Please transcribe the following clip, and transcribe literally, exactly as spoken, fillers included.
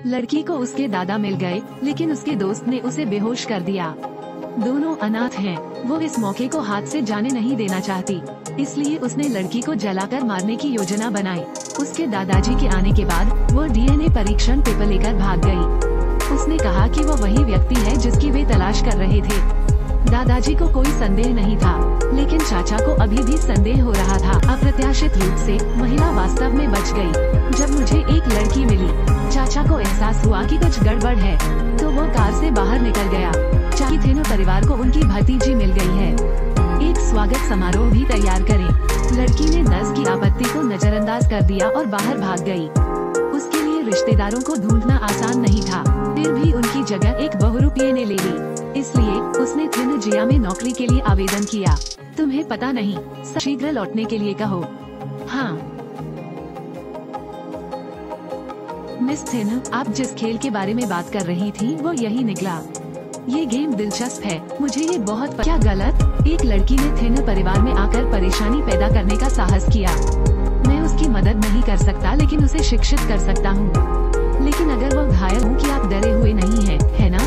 लड़की को उसके दादा मिल गए, लेकिन उसके दोस्त ने उसे बेहोश कर दिया। दोनों अनाथ हैं। वो इस मौके को हाथ से जाने नहीं देना चाहती, इसलिए उसने लड़की को जलाकर मारने की योजना बनाई। उसके दादाजी के आने के बाद वो डीएनए परीक्षण पेपर लेकर भाग गई। उसने कहा कि वो वही व्यक्ति है जिसकी वे तलाश कर रहे थे। दादाजी को कोई संदेह नहीं था, लेकिन चाचा को अभी भी संदेह हो रहा था। अप्रत्याशित रूप से महिला वास्तव में बच गई। जब मुझे एक लड़की मिली, चाचा को एहसास हुआ कि कुछ गड़बड़ है, तो वो कार से बाहर निकल गया। चाची थेनो परिवार को उनकी भतीजी मिल गई है। एक स्वागत समारोह भी तैयार करें। लड़की ने नर्स की आपत्ति को नजरअंदाज कर दिया और बाहर भाग गई। उसके लिए रिश्तेदारों को ढूंढना आसान नहीं था, फिर भी उनकी जगह एक बहुरूपिये ने ले ली। इसलिए उसने थिनजिया में नौकरी के लिए आवेदन किया। तुम्हें पता नहीं, शीघ्र लौटने के लिए कहो। हाँ मिस थिन, आप जिस खेल के बारे में बात कर रही थी वो यही निकला। ये गेम दिलचस्प है, मुझे ये बहुत क्या गलत। एक लड़की ने थिन परिवार में आकर परेशानी पैदा करने का साहस किया। मैं उसकी मदद नहीं कर सकता, लेकिन उसे शिक्षित कर सकता हूँ। लेकिन अगर वो घायल हो कि आप डरे हुए नहीं हैं, है ना?